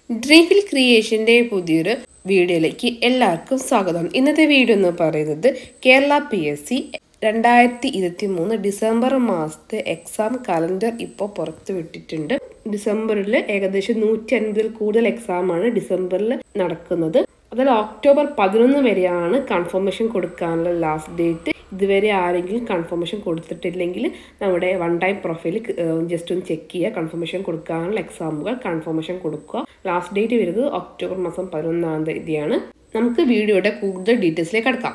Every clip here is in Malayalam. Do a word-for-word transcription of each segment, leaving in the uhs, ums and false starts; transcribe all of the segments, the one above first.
ഡ്രീംഫിൽ ക്രിയേഷൻ്റെ പുതിയൊരു വീഡിയോയിലേക്ക് എല്ലാവർക്കും സ്വാഗതം. ഇന്നത്തെ വീഡിയോ എന്ന് പറയുന്നത് കേരള പി എസ് സി രണ്ടായിരത്തി ഇരുപത്തി മൂന്ന് ഡിസംബർ മാസത്തെ എക്സാം കലണ്ടർ ഇപ്പോൾ പുറത്തു വിട്ടിട്ടുണ്ട്. ഡിസംബറിൽ ഏകദേശം നൂറ്റി അൻപതിൽ കൂടുതൽ എക്സാമാണ് ഡിസംബറിൽ നടക്കുന്നത്. അതിൽ ഒക്ടോബർ പതിനൊന്ന് വരെയാണ് കൺഫർമേഷൻ കൊടുക്കാനുള്ള ലാസ്റ്റ് ഡേറ്റ്. ഇതുവരെ ആരെങ്കിലും കൺഫർമേഷൻ കൊടുത്തിട്ടില്ലെങ്കിൽ നമ്മുടെ വൺ ടൈം പ്രൊഫൈൽ ജസ്റ്റ് ഒന്ന് ചെക്ക് ചെയ്യുക. കൺഫർമേഷൻ കൊടുക്കാനുള്ള എക്സാമുകൾ കൺഫർമേഷൻ കൊടുക്കുക. ലാസ്റ്റ് ഡേറ്റ് വരുന്നത് ഒക്ടോബർ മാസം പതിനൊന്നാം തീയതിയാണ്. നമുക്ക് വീഡിയോയുടെ കൂടുതൽ ഡീറ്റെയിൽസിലേക്ക് കടക്കാം.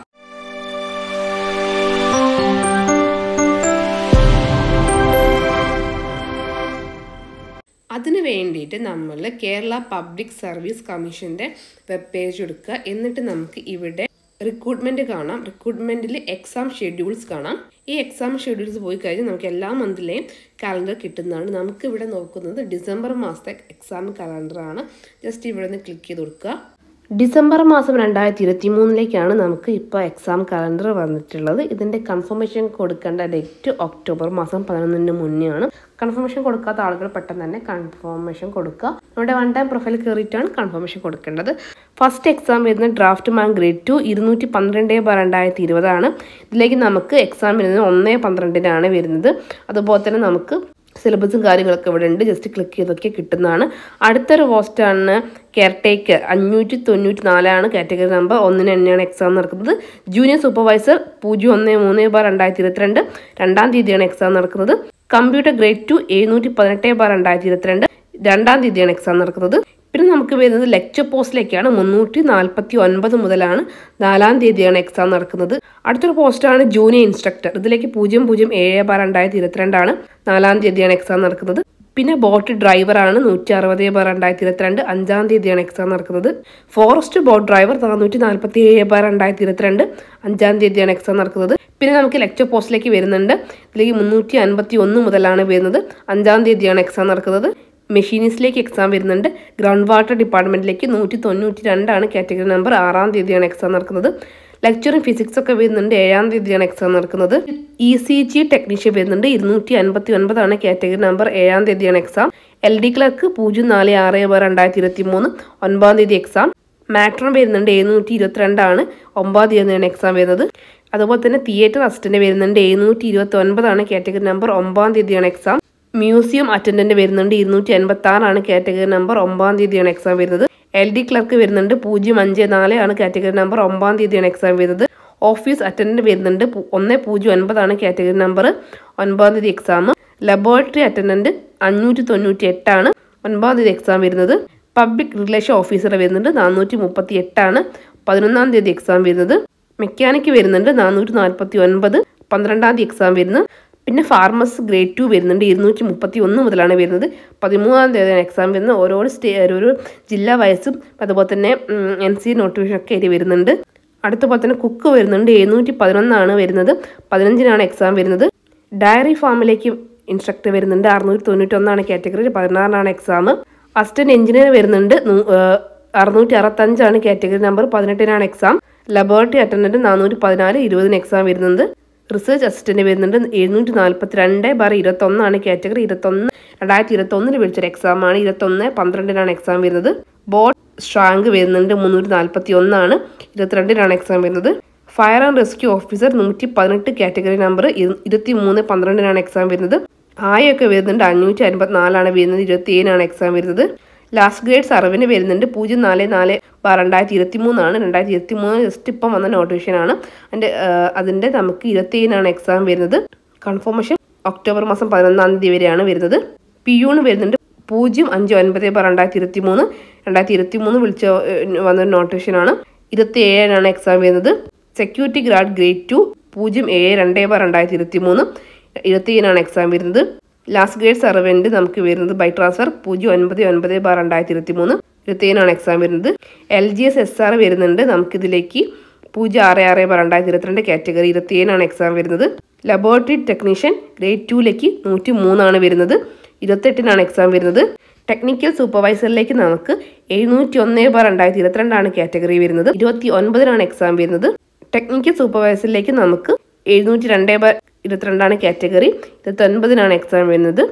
അതിന് വേണ്ടിയിട്ട് നമ്മൾ കേരള പബ്ലിക് സർവീസ് കമ്മീഷൻ്റെ വെബ് പേജ് എടുക്കുക. എന്നിട്ട് നമുക്ക് ഇവിടെ റിക്രൂട്ട്മെന്റ് കാണാം. റിക്രൂട്ട്മെന്റിൽ എക്സാം ഷെഡ്യൂൾസ് കാണാം. ഈ എക്സാം ഷെഡ്യൂൾസ് പോയി കഴിഞ്ഞാൽ നമുക്ക് എല്ലാ മന്തിലെയും കാലണ്ടർ കിട്ടുന്നതാണ്. നമുക്ക് ഇവിടെ നോക്കുന്നത് ഡിസംബർ മാസത്തെ എക്സാം കാലണ്ടറാണ്. ജസ്റ്റ് ഇവിടെ നിന്ന് ക്ലിക്ക് ചെയ്ത് കൊടുക്കുക. ഡിസംബർ മാസം രണ്ടായിരത്തി ഇരുപത്തി മൂന്നിലേക്കാണ് നമുക്ക് ഇപ്പോൾ എക്സാം കാലണ്ടർ വന്നിട്ടുള്ളത്. ഇതിൻ്റെ കൺഫർമേഷൻ കൊടുക്കേണ്ട ഡേറ്റ് ഒക്ടോബർ മാസം പതിനൊന്നിന് മുന്നെയാണ്. കൺഫർമേഷൻ കൊടുക്കാത്ത ആളുകൾ പെട്ടെന്ന് തന്നെ കൺഫർമേഷൻ കൊടുക്കുക. നമ്മുടെ വൺ ടൈം പ്രൊഫൈൽ കയറിയിട്ടാണ് കൺഫർമേഷൻ കൊടുക്കേണ്ടത്. ഫസ്റ്റ് എക്സാം വരുന്നത് ഡ്രാഫ്റ്റ് മാൻ ഗ്രേഡ് ടു ഇരുന്നൂറ്റി പന്ത്രണ്ട് ബാർ രണ്ടായിരത്തി ഇരുപതാണ്. ഇതിലേക്ക് നമുക്ക് എക്സാം വരുന്നത് ഒന്ന് പന്ത്രണ്ടിനാണ് വരുന്നത്. അതുപോലെ തന്നെ നമുക്ക് സിലബസും കാര്യങ്ങളൊക്കെ ഇവിടെ ഉണ്ട്. ജസ്റ്റ് ക്ലിക്ക് ചെയ്തൊക്കെ കിട്ടുന്നതാണ്. അടുത്തൊരു പോസ്റ്റാണ് കെയർടേക്കർ അഞ്ഞൂറ്റി തൊണ്ണൂറ്റി നാലാണ് കാറ്റഗറി നമ്പർ. ഒന്നിന് തന്നെയാണ് എക്സാം നടക്കുന്നത്. ജൂനിയർ സൂപ്പർവൈസർ പൂജ്യം ഒന്ന് മൂന്ന് ബാർ രണ്ടായിരത്തി ഇരുപത്തിരണ്ട് രണ്ടാം തീയതിയാണ് എക്സാം നടക്കുന്നത്. കമ്പ്യൂട്ടർ ഗ്രേഡ് ടു എഴുന്നൂറ്റി പതിനെട്ട് ബാർ രണ്ടായിരത്തി ഇരുപത്തിരണ്ട് രണ്ടാം തീയതിയാണ് എക്സാം നടക്കുന്നത്. പിന്നെ നമുക്ക് വരുന്നത് ലെക്ചർ പോസ്റ്റിലേക്കാണ്. മുന്നൂറ്റി നാൽപ്പത്തി ഒൻപത് മുതലാണ് നാലാം തീയതിയാണ് എക്സാം നടക്കുന്നത്. അടുത്തൊരു പോസ്റ്റാണ് ജൂനിയർ ഇൻസ്ട്രക്ടർ. ഇതിലേക്ക് പൂജ്യം പൂജ്യം ഏഴ് ബാർ രണ്ടായിരത്തി ഇരുപത്തിരണ്ടാണ് നാലാം തീയതിയാണ് എക്സാം നടക്കുന്നത്. പിന്നെ ബോട്ട് ഡ്രൈവറാണ് നൂറ്റി അറുപത് ബാർ രണ്ടായിരത്തി ഇരുപത്തിരണ്ട് അഞ്ചാം തീയതിയാണ് എക്സാം നടക്കുന്നത്. ഫോറസ്റ്റ് ബോട്ട് ഡ്രൈവർ നാനൂറ്റി നാൽപ്പത്തി ഏഴ് ബാർ രണ്ടായിരത്തി ഇരുപത്തിരണ്ട് അഞ്ചാം തീയതിയാണ് എക്സാം നടക്കുന്നത്. പിന്നെ നമുക്ക് ലെക്ചർ പോസ്റ്റിലേക്ക് വരുന്നുണ്ട്. ഇതിലേക്ക് മുന്നൂറ്റി അൻപത്തി ഒന്ന് മുതലാണ് വരുന്നത്. അഞ്ചാം തീയതിയാണ് എക്സാം നടക്കുന്നത്. മെഷീനിസ്റ്റിലേക്ക് എക്സാം വരുന്നുണ്ട്. ഗ്രൗണ്ട് വാട്ടർ ഡിപ്പാർട്ട്മെന്റിലേക്ക് നൂറ്റി തൊണ്ണൂറ്റി രണ്ടാണ് കാറ്റഗറി നമ്പർ. ആറാം തീയതിയാണ് എക്സാം നടക്കുന്നത്. ലെക്ചറും ഫിസിക്സ് ഒക്കെ വരുന്നുണ്ട്. ഏഴാം തീയതിയാണ് എക്സാം നടക്കുന്നത്. ഇ സി ജി ടെക്നീഷ്യൻ വരുന്നുണ്ട്. ഇരുന്നൂറ്റി അൻപത്തി ഒൻപതാണ് കാറ്റഗറി നമ്പർ. ഏഴാം തീയതിയാണ് എക്സാം. എൽ ഡി ക്ലർക്ക് പൂജ്യം നാല് ആറ് ബാർ രണ്ടായിരത്തി ഇരുപത്തി മൂന്ന് ഒൻപതാം തീയതി എക്സാം. മാട്രോൺ വരുന്നുണ്ട്. എഴുന്നൂറ്റി ഇരുപത്തിരണ്ടാണ് ഒമ്പതാം തീയതിയാണ് എക്സാം വരുന്നത്. അതുപോലെ തന്നെ തിയേറ്റർ അസിസ്റ്റന്റ് വരുന്നുണ്ട്. എഴുന്നൂറ്റി ഇരുപത്തി ഒൻപതാണ് കാറ്റഗറി നമ്പർ. ഒമ്പതാം തീയതിയാണ് എക്സാം. മ്യൂസിയം അറ്റൻഡന്റ് വരുന്നുണ്ട്. ഇരുന്നൂറ്റി അൻപത്തി ആറാണ് കാറ്റഗറി നമ്പർ. ഒമ്പതാം തീയതിയാണ് എക്സാം വരുന്നത്. എൽ ഡി ക്ലർക്ക് വരുന്നുണ്ട്. പൂജ്യം അഞ്ച് നാല് ആണ് കാറ്റഗറി നമ്പർ. ഒമ്പതാം തീയതിയാണ് എക്സാം വരുന്നത്. ഓഫീസ് അറ്റൻഡന്റ് വരുന്നുണ്ട്. ഒന്ന് പൂജ്യം ഒൻപതാണ് കാറ്റഗറി നമ്പർ. ഒൻപതാം തീയതി എക്സാം. ലബോറട്ടറി അറ്റൻഡന്റ് അഞ്ഞൂറ്റി തൊണ്ണൂറ്റി എട്ടാണ് ഒൻപതാം തീയതി എക്സാം വരുന്നത്. പബ്ലിക് റിലേഷൻ ഓഫീസർ വരുന്നുണ്ട്. നാനൂറ്റി മുപ്പത്തി എട്ടാണ് പതിനൊന്നാം തീയതി എക്സാം വരുന്നത്. മെക്കാനിക്ക് വരുന്നുണ്ട്. നാനൂറ്റി നാൽപ്പത്തി ഒൻപത് പന്ത്രണ്ടാം തീയതി എക്സാം വരുന്നത്. പിന്നെ ഫാർമസ് ഗ്രേഡ് ടു വരുന്നുണ്ട്. ഇരുന്നൂറ്റി മുപ്പത്തി ഒന്ന് മുതലാണ് വരുന്നത്. പതിമൂന്നാം തീയതിയാണ് എക്സാം വരുന്നത്. ഓരോ സ്റ്റേ ഓരോ ജില്ലാ വയസ്സും അതുപോലെ തന്നെ എൻ സി നോട്ടിഫിക്കേഷൻ ഒക്കെ ആയിട്ട് വരുന്നുണ്ട്. അടുത്തപോലെ തന്നെ കുക്ക് വരുന്നുണ്ട്. എഴുന്നൂറ്റി പതിനൊന്നാണ് വരുന്നത്. പതിനഞ്ചിനാണ് എക്സാം വരുന്നത്. ഡയറി ഫാമിലേക്ക് ഇൻസ്ട്രക്ടർ വരുന്നുണ്ട്. അറുന്നൂറ്റി തൊണ്ണൂറ്റി ഒന്നാണ് കാറ്റഗറി. പതിനാറിനാണ് എക്സാം. അസിസ്റ്റന്റ് എഞ്ചിനീയർ വരുന്നുണ്ട്. അറുന്നൂറ്റി അറുപത്തഞ്ചാണ് കാറ്റഗറി നമ്പർ. പതിനെട്ടിനാണ് എക്സാം. ലബോറട്ടറി അറ്റൻഡന്റ് നാനൂറ്റി പതിനാല് ഇരുപതിന് എക്സാം വരുന്നത്. റിസർച്ച് അസിസ്റ്റന്റ് വരുന്നുണ്ട്. എഴുന്നൂറ്റി നാൽപ്പത്തി രണ്ട് ബാർ ഇരുപത്തി ഒന്നാണ് കാറ്റഗറി. ഇരുപത്തൊന്ന് രണ്ടായിരത്തി ഇരുപത്തി ഒന്നിന് വിളിച്ചൊരു എക്സാമാണ്. ഇരുപത്തൊന്ന് പന്ത്രണ്ടിനാണ് എക്സാം വരുന്നത്. ബോട്ട് സ്ട്രാങ്ക് വരുന്നുണ്ട്. മുന്നൂറ്റി നാൽപ്പത്തി ഒന്നാണ് ഇരുപത്തിരണ്ടിനാണ് എക്സാം വരുന്നത്. ഫയർ ആൻഡ് റെസ്ക്യൂ ഓഫീസർ നൂറ്റി പതിനെട്ട് കാറ്റഗറി നമ്പർ. ഇരുപത്തി മൂന്ന് പന്ത്രണ്ടിനാണ് എക്സാം വരുന്നത്. ആയൊക്കെ വരുന്നുണ്ട്. അഞ്ഞൂറ്റി അൻപത്തി നാലാണ് വരുന്നത്. ഇരുപത്തി ഏഴിനാണ് എക്സാം വരുന്നത്. ലാസ്റ്റ് ഗ്രേഡ് സർവീന് വരുന്നുണ്ട്. പൂജ്യം നാല് നാല് ബാർ രണ്ടായിരത്തി ഇരുപത്തി മൂന്നാണ് രണ്ടായിരത്തി ഇരുപത്തി മൂന്ന് ജസ്റ്റ് ഇപ്പം വന്ന നോട്ടിഫിക്കേഷനാണ്. അതിൻ്റെ അതിൻ്റെ നമുക്ക് ഇരുപത്തി ഏഴിനാണ് എക്സാം വരുന്നത്. കൺഫർമേഷൻ ഒക്ടോബർ മാസം പതിനൊന്നാം തീയതി വരെയാണ് വരുന്നത്. പി യൂണ് വരുന്നുണ്ട്. പൂജ്യം അഞ്ച് ഒൻപത് ബാർ രണ്ടായിരത്തി ഇരുപത്തി മൂന്ന് രണ്ടായിരത്തി ഇരുപത്തി മൂന്ന് വിളിച്ച വന്നൊരു നോട്ടിഫിക്കേഷനാണ്. ഇരുപത്തി ഏഴിനാണ് എക്സാം വരുന്നത്. സെക്യൂരിറ്റി ഗ്രാഡ് ഗ്രേഡ് ടു പൂജ്യം ഏഴ് രണ്ട് ബാർ രണ്ടായിരത്തി ഇരുപത്തി മൂന്ന് ഇരുപത്തി ഏഴിനാണ് എക്സാം വരുന്നത്. ലാസ്റ്റ് ഗ്രേഡ് സർവൻറ്റ് നമുക്ക് വരുന്നത് ബൈ ട്രാൻസ്ഫർ പൂജ്യം ഒൻപത് ഒൻപത് ബാർ രണ്ടായിരത്തി ഇരുപത്തി മൂന്ന് ഇരുപത്തി ഏഴിനാണ് എക്സാം വരുന്നത്. L G S S R വരുന്നുണ്ട്. നമുക്കിതിലേക്ക് പൂജ്യം ആറ് ആറ് ബാർ രണ്ടായിരത്തി ഇരുപത്തിരണ്ട് കാറ്റഗറി. ഇരുപത്തി ഏഴിനാണ് എക്സാം വരുന്നത്. ലബോറട്ടറി ടെക്നീഷ്യൻ ഗ്രേഡ് ടൂലേക്ക് നൂറ്റി മൂന്നാണ് വരുന്നത്. ഇരുപത്തെട്ടിനാണ് എക്സാം വരുന്നത്. ടെക്നിക്കൽ സൂപ്പർവൈസറിലേക്ക് നമുക്ക് എഴുന്നൂറ്റി ഒന്ന് ബാർ രണ്ടായിരത്തി ഇരുപത്തിരണ്ടാണ് കാറ്റഗറി വരുന്നത്. ഇരുപത്തി ഒൻപതിനാണ് എക്സാം വരുന്നത്. ടെക്നിക്കൽ സൂപ്പർവൈസറിലേക്ക് നമുക്ക് എഴുന്നൂറ്റി രണ്ട് ബാർ ഇരുപത്തിരണ്ടാണ് കാറ്റഗറി. ഇരുപത്തി ഒൻപതിനാണ് എക്സാം വരുന്നത്.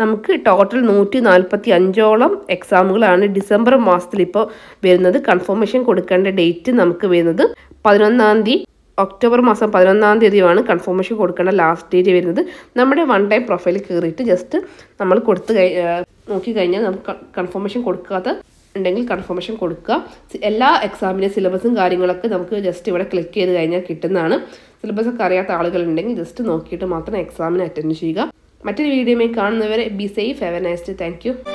നമുക്ക് ടോട്ടൽ നൂറ്റി നാൽപ്പത്തി അഞ്ചോളം എക്സാമുകളാണ് ഡിസംബർ മാസത്തിൽ ഇപ്പോൾ വരുന്നത്. കൺഫർമേഷൻ കൊടുക്കേണ്ട ഡേറ്റ് നമുക്ക് വരുന്നത് പതിനൊന്നാം തീയതി ഒക്ടോബർ മാസം പതിനൊന്നാം തീയതിയാണ് കൺഫർമേഷൻ കൊടുക്കേണ്ട ലാസ്റ്റ് ഡേറ്റ് വരുന്നത്. നമ്മുടെ വൺ ടൈം പ്രൊഫൈലിൽ കയറിയിട്ട് ജസ്റ്റ് നമ്മൾ കൊടുത്ത് കഴി നോക്കി കഴിഞ്ഞാൽ നമുക്ക് കൺഫർമേഷൻ കൊടുക്കാത്ത ഉണ്ടെങ്കിൽ കൺഫർമേഷൻ കൊടുക്കുക. എല്ലാ എക്സാമിൻ്റെ സിലബസും കാര്യങ്ങളൊക്കെ നമുക്ക് ജസ്റ്റ് ഇവിടെ ക്ലിക്ക് ചെയ്ത് കഴിഞ്ഞാൽ കിട്ടുന്നതാണ്. സിലബസൊക്കെ അറിയാത്ത ആളുകളുണ്ടെങ്കിൽ ജസ്റ്റ് നോക്കിയിട്ട് മാത്രം എക്സാമിന് അറ്റൻഡ് ചെയ്യുക. മറ്റൊരു വീഡിയോയിൽ കാണുന്നവരെ be safe, have a nice day. Thank U.